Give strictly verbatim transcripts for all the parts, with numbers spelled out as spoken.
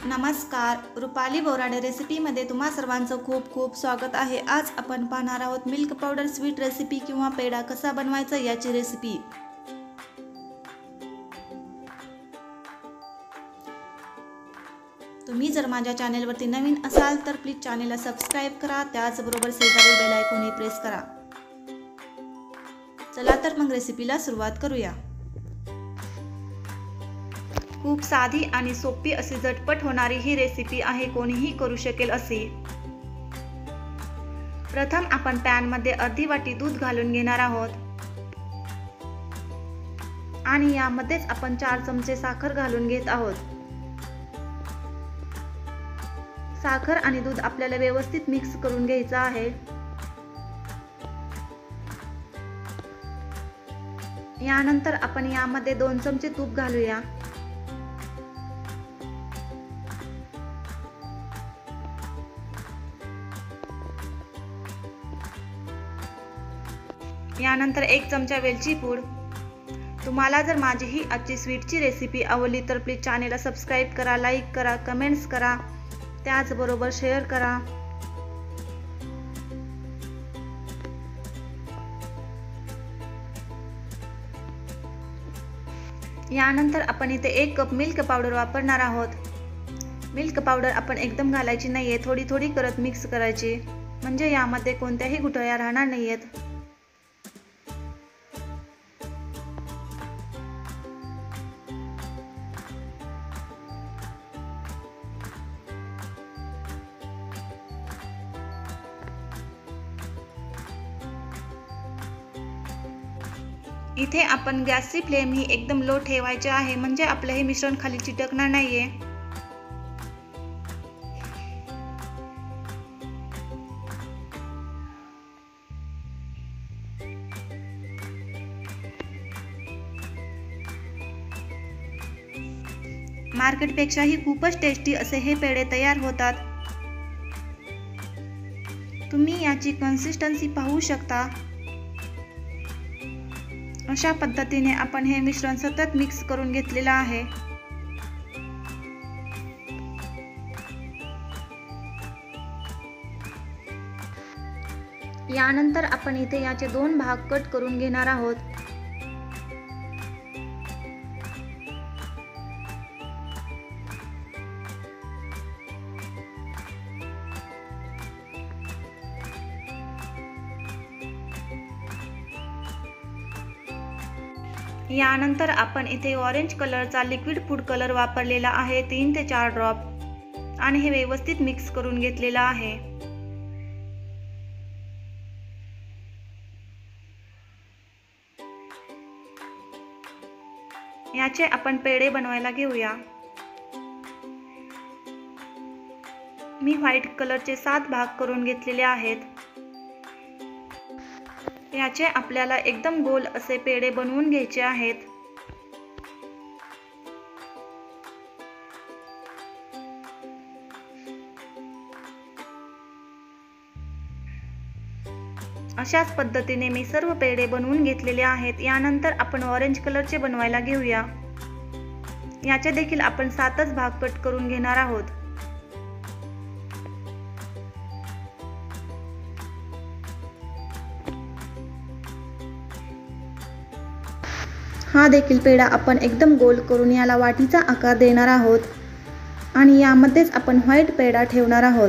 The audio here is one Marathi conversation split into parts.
नमस्कार, रुपाली बोराडे रेसिपीमध्ये तुम्हा सर्वांचं खूप खूप स्वागत आहे। आज आपण पाहणार आहोत मिल्क पावडर स्वीट रेसिपी किंवा पेढा कसा बनवायचा याची रेसिपी। तुम्ही जर माझ्या चॅनलवरती नवीन असाल तर प्लीज चॅनलला सबस्क्राइब करा, त्याचबरोबर शेजारील बेल आयकॉनही प्रेस करा। चला तर मग रेसिपीला सुरुवात करूया। खूप साधी आणि सोपी अशी झटपट होणारी ही रेसिपी आहे, कोणीही करू शकेल अशी। प्रथम आपण पॅन मध्ये अर्धी वाटी दूध घालून घेणार आहोत आणि यामध्येच आपण चार चमचे साखर घालून घेत आहोत। साखर आणि दूध आपल्याला व्यवस्थित मिक्स करून घ्यायचं आहे। यानंतर आपण यामध्ये दोन चमचे तूप घालूया। यानंतर एक चमचा वेलची पूड। तुम्हाला जर माझी ही आजची स्वीटची रेसिपी आवडली तर प्लीज चॅनलला सबस्क्राइब करा, लाईक करा, कमेंट्स करा, त्याचबरोबर शेअर करा। यानंतर आपण इथे एक कप मिल्क पावडर वापरणार आहोत। मिल्क पावडर आपण एकदम घालायची नाहीये, थोडी थोडी करत मिक्स करायची, म्हणजे यामध्ये कोणत्याही गुठळ्या राहणार नाहीयेत। इथे आपण गॅसची फ्लेम ही एकदम लो ठेवायची आहे, म्हणजे आपलं हे मिश्रण खाली चिटकणार नाहीये। मार्केटपेक्षाही खूपच टेस्टी असे हे पेढे तयार होतात। तुम्ही याची कन्सिस्टन्सी पाहू शकता। अशा पद्धतीने आपण हे मिश्रण सतत मिक्स करून घेतलेलं आहे। यानंतर आपण इथे याचे दोन भाग कट करून घेणार आहोत। यानंतर आपण इथे ऑरेंज कलरचा लिक्विड फूड कलर वापरलेला आहे, तीन ते चार ड्रॉप, आणि हे व्यवस्थित मिक्स करून घेतलेला आहे। याचे आपण पेढे बनवायला घेऊया। मी व्हाईट कलरचे सात भाग करून घेतलेले आहेत। याचे आपल्याला एकदम गोल असे पेढे बनवून घ्यायचे आहेत। अशाच पद्धतीने मी सर्व पेढे बनवून घेतलेले आहेत। यानंतर आपण ऑरेंज कलरचे बनवायला घेऊया। याचे देखील आपण सातच भाग कट करून घेणार आहोत। हा देखील पेढा आपण एकदम गोल करून याला वाटीचा आकार देणार आहोत आणि यामध्येच आपण व्हाईट पेढा ठेवणार आहोत।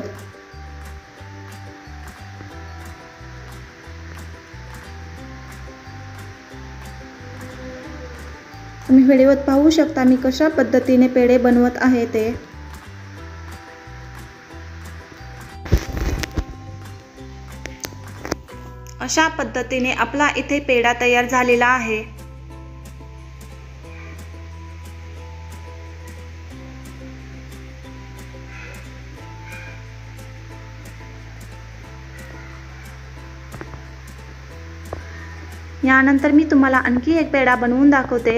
तुम्ही व्हिडिओत पाहू शकता मी कशा पद्धतीने पेढे बनवत आहे ते। अशा पद्धतीने आपला इथे पेढा तयार झालेला आहे। यानंतर मी तुम्हाला आणखी एक पेढा बनवून दाखवते।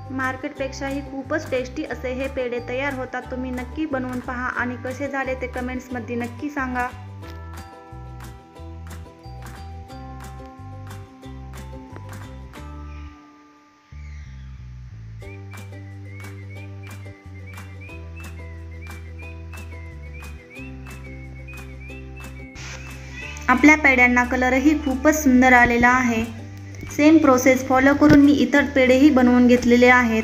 मार्केटपेक्षाही खूपच टेस्टी असे हे पेढे तयार होतात. तुम्ही नक्की बनवून पहा आणि कसे झाले ते कमेंट्समध्ये नक्की सांगा. आपल्या पेढ्यांना कलरही खूपच सुंदर आलेला आहे. सेम प्रोसेस फॉलो करून मी इतर पेढेही बनवून घेतलेले आहेत.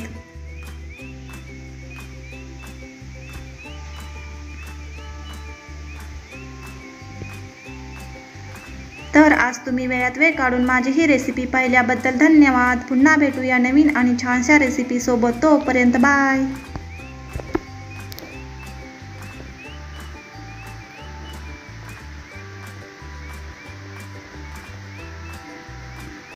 तर आज तुम्ही वेळात वेळ काढून माझी ही रेसिपी पाहिल्याबद्दल धन्यवाद. पुन्हा भेटूया नवीन आणि छानशा रेसिपी सोबत. तोपर्यंत बाय.